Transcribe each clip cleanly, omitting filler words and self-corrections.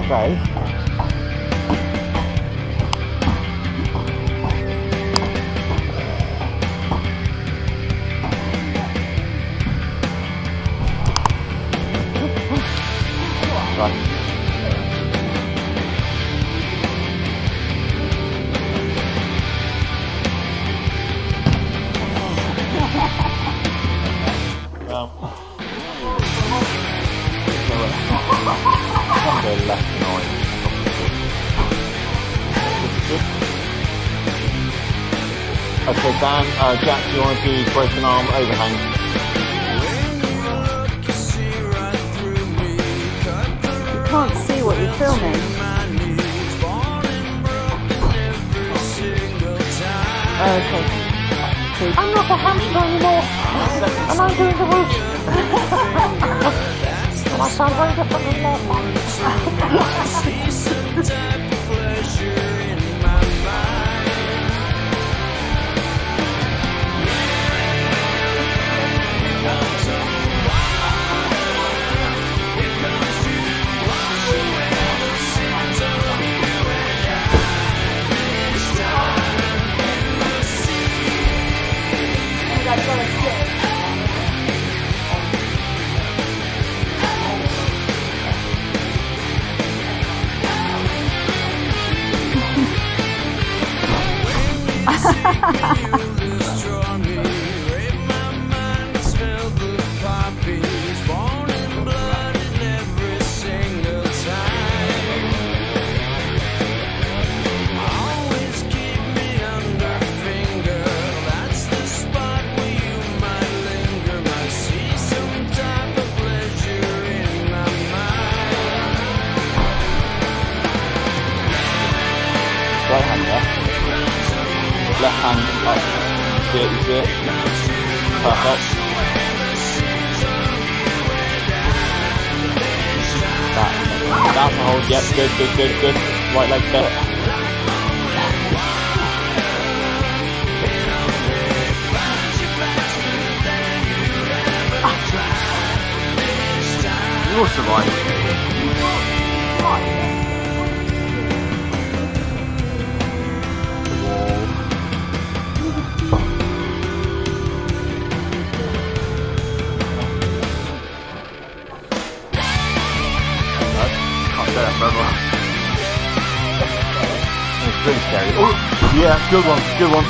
Okay. Right. Okay, left and right. Okay, Dan, Jack, do you want to do broken arm overhang? You can't see what you're filming. Okay. I'm not the hamster anymore. And I'm doing the roof. And I sound very different than last Right hand there. Left hand up. See it, you see it? Perfect. That's the hold, yep, good, good, good, good. Right leg there. You'll survive. It's really scary. Oh, yeah, good one, good one.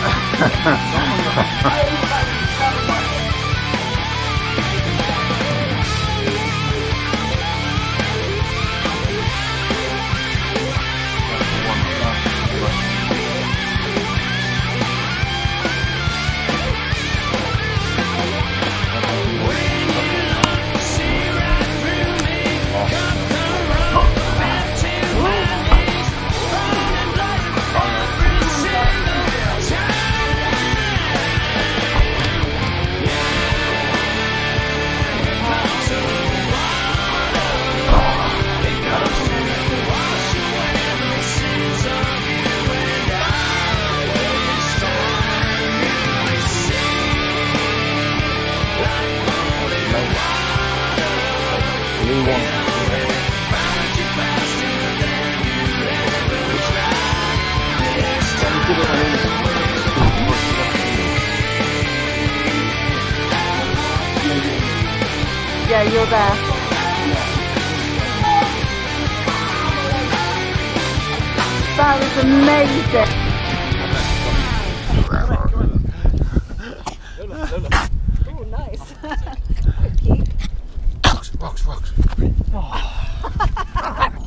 Yeah, you're there. That was amazing. Oh, nice. Rocks.